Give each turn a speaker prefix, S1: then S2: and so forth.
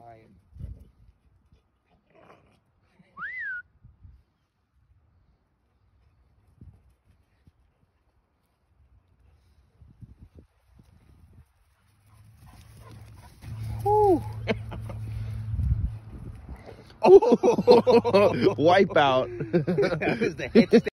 S1: trying.
S2: Woo. Oh, wipe out.
S1: That was the hit